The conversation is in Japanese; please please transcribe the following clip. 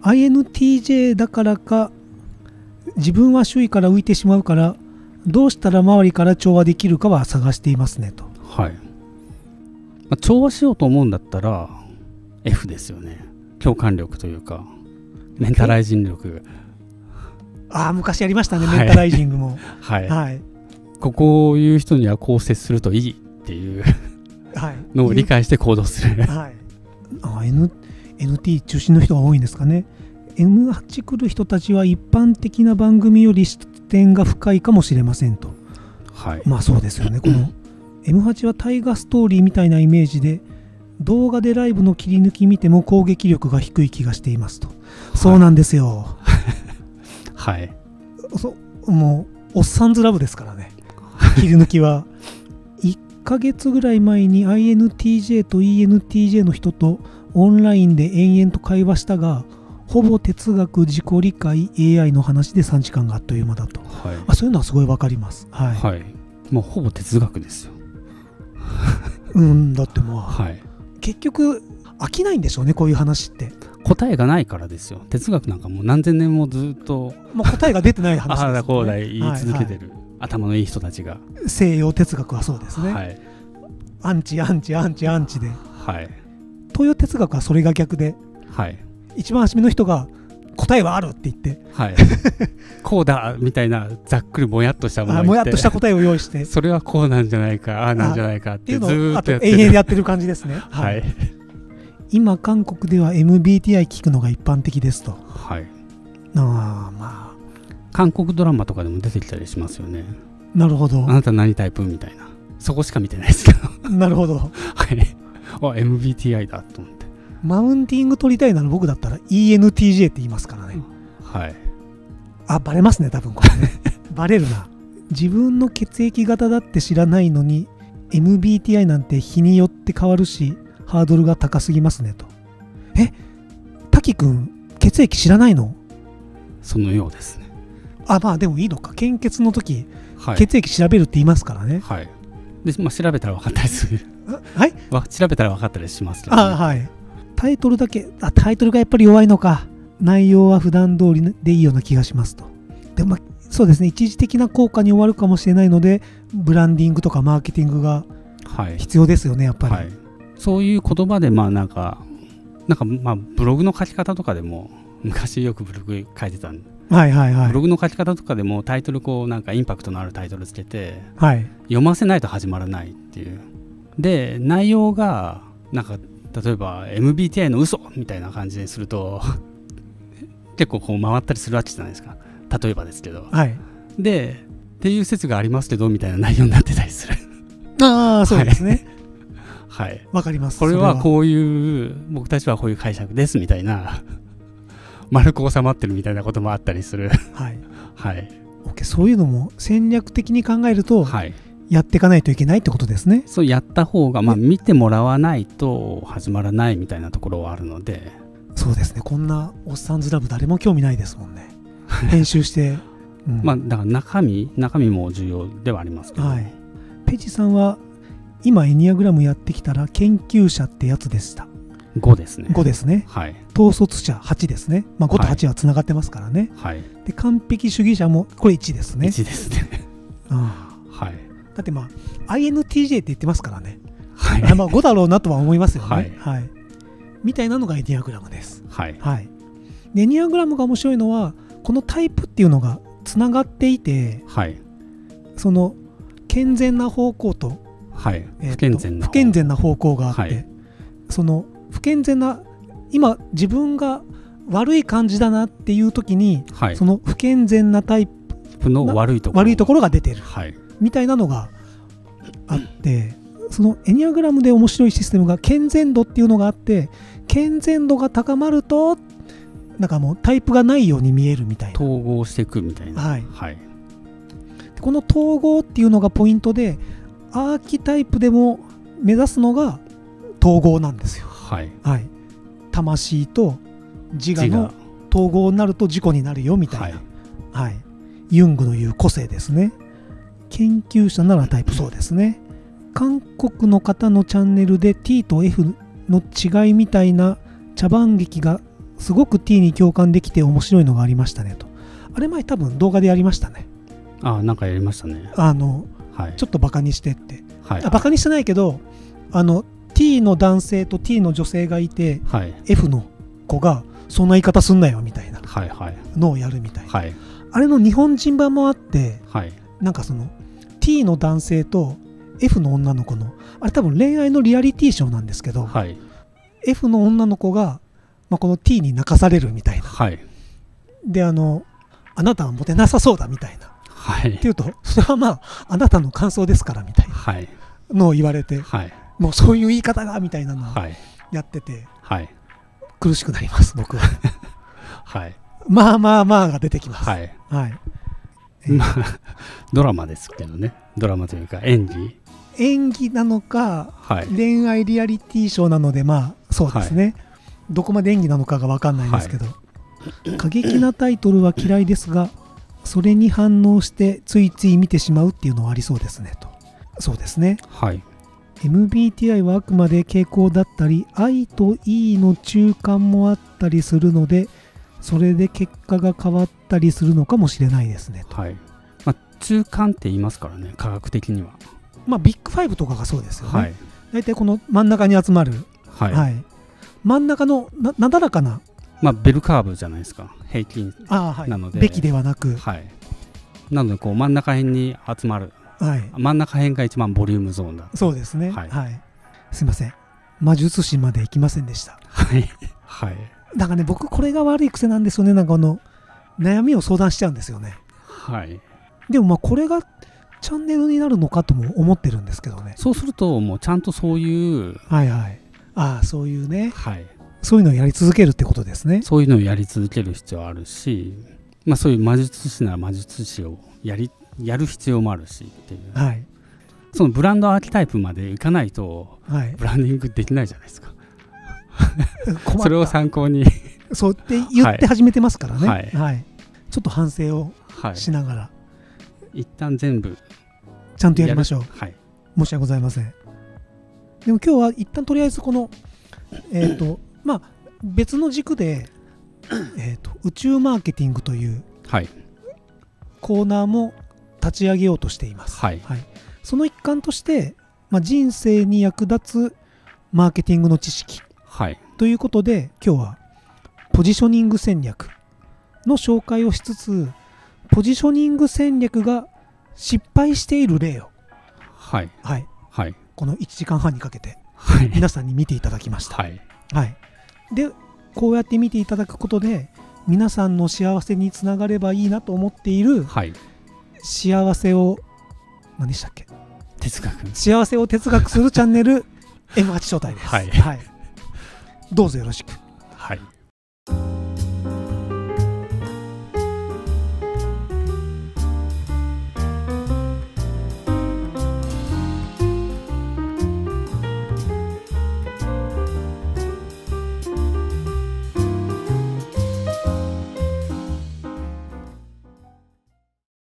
INTJ だからか自分は周囲から浮いてしまうからどうしたら周りから調和できるかは探していますねと。 はい。調和しようと思うんだったら F ですよね。共感力というかメンタライジング力。 昔やりましたね、メンタライジングも。 はい、はい、こういう人にはこう接するといいっていうのを理解して行動する。 はい、NT 中心の人が多いんですかね。M8 来る人たちは一般的な番組より視点が深いかもしれませんと。 はい、 まあそうですよね。この M8 は大河ストーリーみたいなイメージで動画でライブの切り抜き見ても攻撃力が低い気がしていますと。はい、そうなんですよ。 はい、 もうおっさんずラブですからね、切り抜きは。1ヶ月ぐらい前に INTJ と ENTJ の人とオンラインで延々と会話したが、ほぼ哲学、自己理解、AI の話で3時間があっという間だと。はい、そういうのはすごいわかります。はい、 はい、もうほぼ哲学ですよ。 だってもう、はい、結局飽きないんでしょうね、こういう話って。 答えがないからですよ。哲学なんかもう何千年もずっともう答えが出てない話です、ね、 ああだこうだ言い続けてる、はいはい、頭のいい人たちが。 西洋哲学はそうですね、 はい、 アンチで、はい、東洋哲学はそれが逆で、 はい、 一番初めの人が答えはあるって言って、はい、 こうだみたいなざっくりもやっとしたものを言って、 もやっとした答えを用意してそれはこうなんじゃないか、ああなんじゃないかってずーっとやってる、 永遠でやってる感じですね。 はい、 今韓国では MBTI 聞くのが一般的ですと。 はい、 まあ韓国ドラマとかでも出てきたりしますよね。 なるほど。 あなた何タイプみたいな、そこしか見てないですけど。 なるほど。 はい、MBTI だと思って。 マウンティング取りたいなら僕だったら ENTJ って言いますからね。 はい。 バレますね多分これね。バレるな。自分の血液型だって知らないのに MBTI なんて日によって変わるしハードルが高すぎますねと。滝くん血液知らないの？ そのようですね。 まあでもいいのか。献血の時、 はい、 血液調べるって言いますからね。 はい。で、調べたら分かったりする。 はい。 調べたら分かったりしますけど、ね。 はい。タイトルがやっぱり弱いのか。内容は普段通りでいいような気がしますと。でもそうですね、一時的な効果に終わるかもしれないのでブランディングとかマーケティングが必要ですよね、やっぱり。はい、 そういう言葉でなんかブログの書き方とかでも昔よくブログ書いてたんで、ブログの書き方とかでもタイトルなんかインパクトのあるタイトルつけて、はい、読ませないと始まらないっていう。で内容がなんか例えば MBTI の嘘みたいな感じにすると結構回ったりするわけじゃないですか、例えばですけど。はい、でっていう説がありますけどみたいな内容になってたりする。 そうですね。 はい、 わかります。 これはこういう僕たちはこういう解釈ですみたいな丸く収まってるみたいなこともあったりする。はいはい。 そういうのも戦略的に考えると、はい、やっていかないといけないってことですね。 そうやった方が見てもらわないと始まらないみたいなところはあるので。 そうですね。こんなおっさんずラブ誰も興味ないですもんね。編集して、 だから中身も重要ではありますけど、はい、 ペジさんは今エニアグラムやってきたら研究者ってやつでした。 5ですね。 5ですね。はい。統率者8ですね。5と8はつながってますからね。はい。で完璧主義者もこれ1ですね。 1ですね。はい。 だってINTJ って言ってますからね。はい。5だろうなとは思いますよね。はい。はい。みたいなのがエニアグラムです。はい。はい。でエニアグラムが面白いのはこのタイプっていうのがつながっていて、はい。その健全な方向と、はい。不健全な方向があって、はい、その不健全な今自分が悪い感じだなっていう時に、はい、その不健全なタイプの悪いところが出てる、はい、みたいなのがあって、そのエニアグラムで面白いシステムが健全度っていうのがあって、健全度が高まるとなんかもうタイプがないように見えるみたいな、 統合していくみたいな、はいはい、 この統合っていうのがポイントで、アーキタイプでも目指すのが統合なんですよ。はいはい、魂と自我の統合になると自己になるよみたいな、はいはい、ユングの言う個性ですね。研究者ならタイプ、そうですね。韓国の方のチャンネルで T と F の違いみたいな茶番劇がすごく T に共感できて面白いのがありましたねと。あれ前多分動画でやりましたね。 なんかやりましたね。 はい、ちょっとバカにしてって、はい、バカにしてないけどT の男性と T の女性がいて、はい、F の子がそんな言い方すんなよみたいなのをやるみたいな、はい、あれの日本人版もあって、はい、なんかその T の男性と F の女の子のあれ多分恋愛のリアリティショーなんですけど、はい、F の女の子が、この T に泣かされるみたいな、はい、であなたはモテなさそうだみたいな、はい、っていうとそれはあなたの感想ですからみたいなのを言われて、はい、もうそういう言い方がみたいなのをやってて、はい、苦しくなります僕は、はい、まあが出てきます、はいはい、 ドラマですけどね。ドラマというか演技なのか、はい、恋愛リアリティショーなのでそうですね、はい、どこまで演技なのかが分かんないんですけど、はい、過激なタイトルは嫌いですがそれに反応してついつい見てしまうっていうのはありそうですねと。そうですね、はい、MBTI はあくまで傾向だったり I と E の中間もあったりするのでそれで結果が変わったりするのかもしれないですねと、はい、 中間って言いますからね科学的には。 ビッグ5とかがそうですよね、はい、大体この真ん中に集まる、はいはい、真ん中のなだらかな、 ベルカーブじゃないですか平均なので、 べきではなく、 はい、なのでこう真ん中辺に集まる、はい、真ん中辺が一番ボリュームゾーンだ。 そうですね、はいはい、すいません魔術師まで行きませんでした。はい、はい、なんかね僕これが悪い癖なんですよね。なんか悩みを相談しちゃうんですよね。はい、でもこれがチャンネルになるのかとも思ってるんですけどね。 そうするともうちゃんとそういうはいはいそういうね、はい、そういうのをやり続けるってことですね。 そういうのをやり続ける必要あるし、そういう魔術師なら魔術師をやる必要もあるしっていう、はい、そのブランドアーキタイプまでいかないと、はい、ブランディングできないじゃないですかそれを参考にそうって言って始めてますからね、はいはい、ちょっと反省をしながら、 一旦全部ちゃんとやりましょう、はい、申し訳ございません。でも今日は一旦とりあえずこの別の軸で、宇宙マーケティングというコーナーも立ち上げようとしています、はいはい、その一環として、人生に役立つマーケティングの知識、はい、ということで今日はポジショニング戦略の紹介をしつつポジショニング戦略が失敗している例を、はいはいはい、この1時間半にかけて皆さんに見ていただきました、はいはい、でこうやって見ていただくことで皆さんの幸せにつながればいいなと思っている、はい、幸せを何でしたっけ幸せを哲学するチャンネル M8 招待です、はいはい、どうぞよろしく。はい